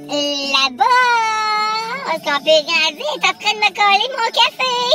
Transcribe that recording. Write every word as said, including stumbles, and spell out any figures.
Là-bas! Est-ce qu'on peut rien dire? T'es en train de me coller mon café!